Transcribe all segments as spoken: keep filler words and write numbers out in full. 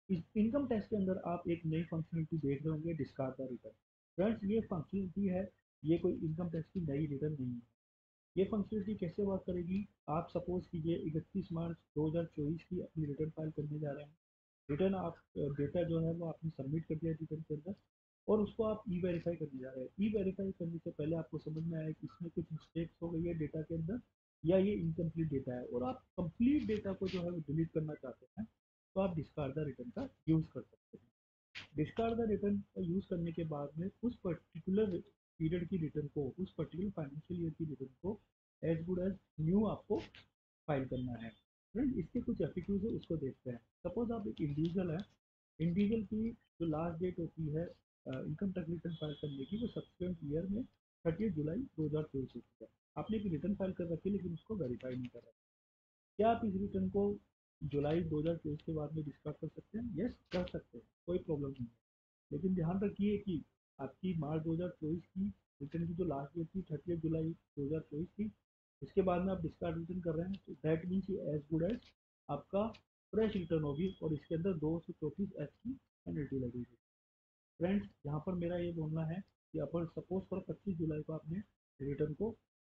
इस income tax के अंदर आप एक नई फंक्शनलिटी देख रहे होंगे, डिस्कार्ड द रिटर्न। फ्रेंड्स, ये फंक्शनलिटी है, ये कोई इनकम टैक्स की नई रिटर्न नहीं है। ये फंक्शनलिटी कैसे वर्क करेगी? आप सपोज कीजिए इकतीस मार्च दो हज़ार चौबीस की अपनी रिटर्न फाइल करने जा रहे हैं। रिटर्न आप डेटा जो है वो आपने सबमिट कर दिया रिटर्न के अंदर, और उसको आप ई वेरीफाई करने जा रहे हैं। ई वेरीफाई करने से पहले आपको समझ में आया कि इसमें कुछ मिस्टेक्स हो गई है डेटा के अंदर, या ये इनकम्प्लीट डेटा है, और आप कंप्लीट डेटा को जो है वो डिलीट करना चाहते हैं, तो आप डिस्कार्ड द रिटर्न का यूज़ कर सकते हैं। डिस्कार्ड द रिटर्न का यूज़ करने के बाद में उस पर्टिकुलर पीरियड की रिटर्न को, उस पर्टिकुलर फाइनेंशियल ईयर की रिटर्न को एज गुड एज न्यू आपको फाइल करना है। फ्रेंड, इसके कुछ एफिक्यूज है, उसको देखते हैं। सपोज आप एक इंडिविजुअल है, इंडिविजुअल की जो लास्ट डेट होती है इनकम टैक्स रिटर्न फाइल करने की, वो सब्सिक्वेंट ईयर में थर्टी जुलाई दो हज़ार तेईस होती है। आपने एक रिटर्न फाइल कर रखी है लेकिन उसको वेरीफाई नहीं कर रहे। क्या आप इस रिटर्न को जुलाई दो हज़ार तेईस के बाद में डिस्कार्ड कर सकते हैं? यस, कर सकते हैं, कोई प्रॉब्लम नहीं है। लेकिन ध्यान रखिए कि आपकी मार्च दो हज़ार चौबीस की रिटर्न की जो लास्ट डेट थी थर्टी जुलाई दो हज़ार चौबीस थी, उसके बाद में आप डिस्कार्ड रिटर्न कर रहे हैं, तो that means as good as आपका फ्रेश रिटर्न होगी, और इसके अंदर दो सौ चौंतीस एच की पेनल्टी लगेगी। फ्रेंड्स, यहाँ पर मेरा ये बोलना है कि अपन सपोज करो पच्चीस जुलाई को आपने रिटर्न को,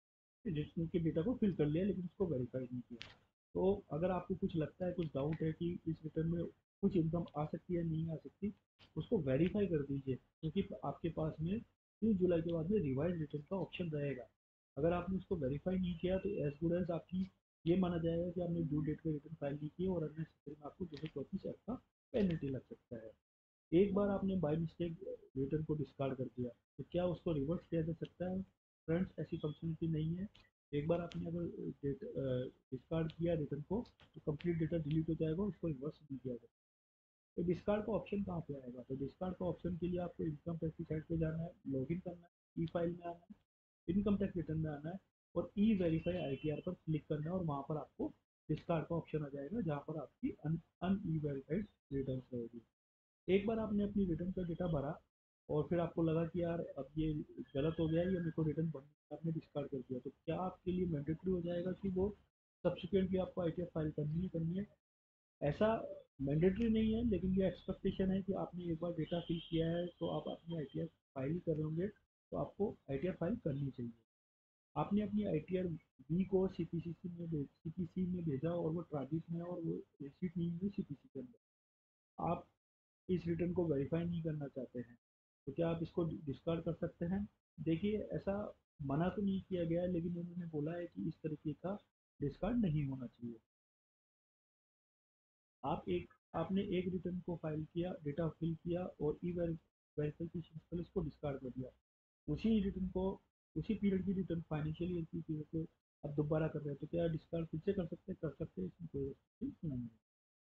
रिटर्न के डेटा को फिल कर लिया लेकिन उसको वेरीफाई नहीं किया। तो अगर आपको कुछ लगता है, कुछ डाउट है कि इस रिटर्न में कुछ इनकम आ सकती है नहीं आ सकती, उसको वेरीफाई कर दीजिए, क्योंकि आपके पास में तीस जुलाई के बाद में रिवाइज रिटर्न का ऑप्शन रहेगा। अगर आपने उसको वेरीफाई नहीं किया तो एज गुड एज आपकी ये माना जाएगा कि आपने ड्यू डेट पे रिटर्न फाइल नहीं की, और अन्य स्थिति में आपको दो सौ चौंतीस एक्ट का पेनल्टी लग सकता है। एक बार आपने बाय मिस्टेक रिटर्न को डिस्कार्ड कर दिया, तो क्या उसको रिवर्स किया जा सकता है? फ्रेंड्स, ऐसी फंक्शनलिटी नहीं है। एक बार आपने अगर डेट डिस्कार्ड किया रिटर्न को, तो कंप्लीट डेटा डिलीट हो जाएगा, उसको रिवर्स नहीं किया जाएगा। तो डिस्कार्ड का ऑप्शन कहाँ पे आएगा? तो डिस्कार्ड का ऑप्शन के लिए आपको इनकम टैक्स की साइट पे जाना है, लॉगिन करना है, ई फाइल में आना है, इनकम टैक्स रिटर्न में आना है, और e verify I T R पर क्लिक करना है, और वहाँ पर आपको डिस्कार्ड का ऑप्शन आ जाएगा, जहाँ पर आपकी अन अन ई वेरीफाइड रिटर्न रहेगी। एक बार आपने अपनी रिटर्न का डेटा भरा, और फिर आपको लगा कि यार अब ये गलत हो गया है, ये मेरे को रिटर्न भरना, आपने डिस्कार्ड कर दिया, तो क्या आपके लिए मैंडेटरी हो जाएगा कि वो सब्सिक्वेंटली आपको आई टी आर फाइल करनी है करनी है? ऐसा मैंडेटरी नहीं है, लेकिन ये एक्सपेक्टेशन है कि आपने एक बार डेटा फिल किया है तो आप अपनी आई टी आर फाइल कर रहे होंगे, तो आपको आई टी आर फाइल करनी चाहिए। आपने अपनी आई टी आर बी को सी पी सी सी में भेज सी पी सी में भेजा, और वो ट्रांजिट में है, और वो रिसीट नहीं हुई सी पी सी के अंदर, आप इस रिटर्न को वेरीफाई नहीं करना चाहते हैं, तो क्या आप इसको डिस्कार्ड कर सकते हैं? देखिए, ऐसा मना तो नहीं किया गया है, लेकिन उन्होंने बोला है कि इस तरीके का डिस्कार्ड नहीं होना चाहिए। आप एक आपने एक रिटर्न को फाइल किया, डेटा फिल किया, और ई वेरिफिकेशन पर इसको डिस्कार्ड कर दिया, उसी रिटर्न को, उसी पीरियड की रिटर्न, फाइनेंशियल ईयर की पीरियड को आप दोबारा कर रहे हैं, तो क्या डिस्कार्ड फिर से कर सकते हैं? कर सकते हैं, इसमें कोई restriction नहीं है।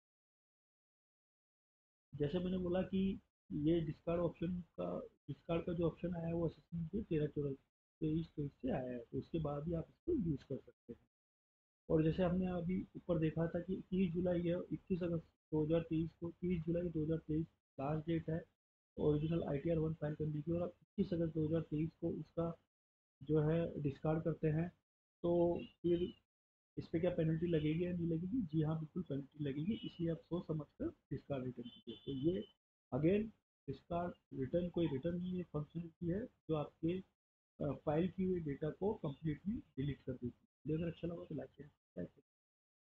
जैसे मैंने बोला कि ये डिस्कार्ड ऑप्शन का डिस्कार्ड का जो ऑप्शन आया है वो असेसमेंट के तेरह चौदह तेईस तेईस से आया है, तो उसके बाद ही आप इसको यूज़ कर सकते हैं। और जैसे हमने अभी ऊपर देखा था कि तीस जुलाई या इक्कीस अगस्त दो हज़ार तेईस को, तीस जुलाई दो हज़ार तेईस लास्ट डेट है original I T R one file करने की, और आप इक्कीस अगस्त दो हज़ार तेईस को उसका जो है डिस्कार्ड करते हैं, तो फिर इस पे क्या पेनल्टी लगेगी या नहीं लगेगी? जी हाँ, बिल्कुल पेनल्टी लगेगी, इसलिए आप सोच समझ कर डिस्कार्ड रिटर्न कीजिए। तो ये अगेन, डिस्कार्ड रिटर्न कोई रिटर्न नहीं है, फंक्शनलिटी है जो आपके फाइल की हुई डेटा को कम्प्लीटली डिलीट कर देती है। वीडियो अगर अच्छा लगा तो लाइक करें।